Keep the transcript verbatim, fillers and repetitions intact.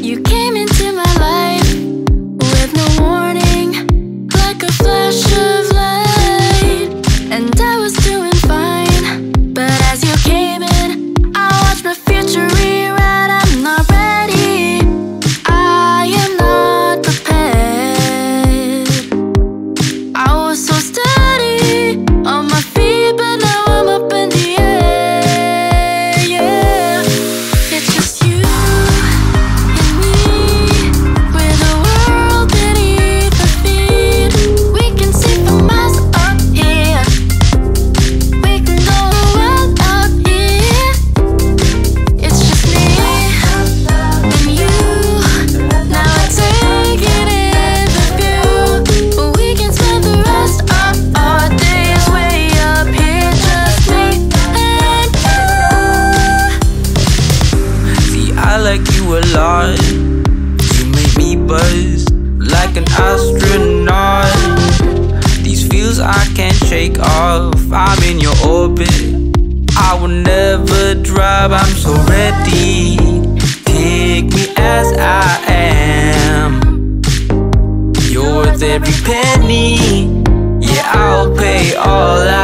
You came into my life with no warning, like a flash of light, and I was doing fine. But as you came in, I watched my future rewrite. I'm not ready, I am not prepared. I was so steady on my feet, but now I'm up in the air, yeah. It's just you and me, with the world beneath our feet. We can see for miles up here, we can go wild out here. It's just me and you, now I take it in the view. But we can spend the rest of our days way up here, just me and you. See, I like you a lot. You make me buzz like an astronaut. These feels I can't shake off. I'm in your orbit, I will never drop. I'm so ready, take me as I am. You're worth every penny, yeah, I'll pay all I